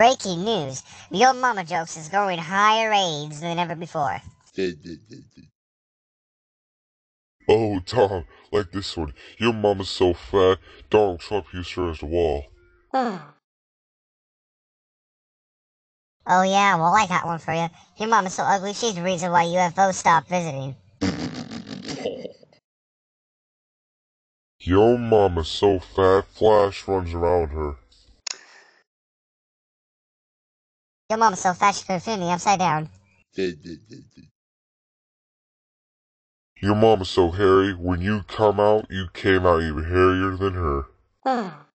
Breaking news. Your mama jokes is growing higher AIDS than ever before. Oh, Tom, like this one. Your mama's so fat, Donald Trump used her as a wall. Oh yeah, well I got one for you. Your mama's so ugly she's the reason why UFOs stopped visiting. Your mama's so fat, Flash runs around her. Your mama's so fat she could fit me upside down. Your mama's so hairy, when you come out, you came out even hairier than her.